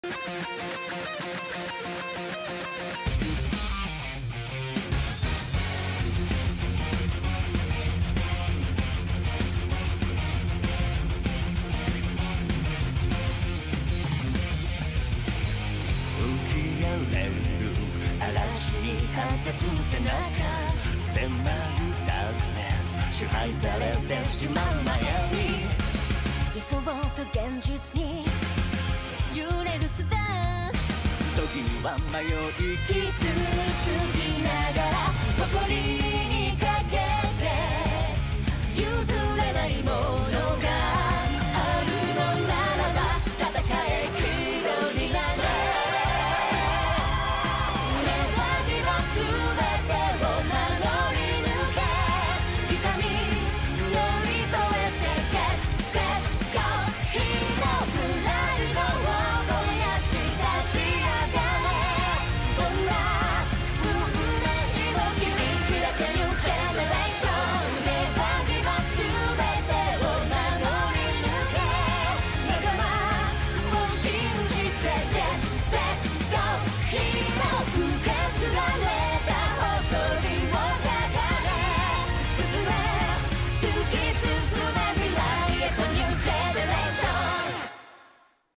嵐に果てつ背中迫るダークネス支配されてしまう悩み理想と現実に揺れるスター時には迷い傷つきながら誇り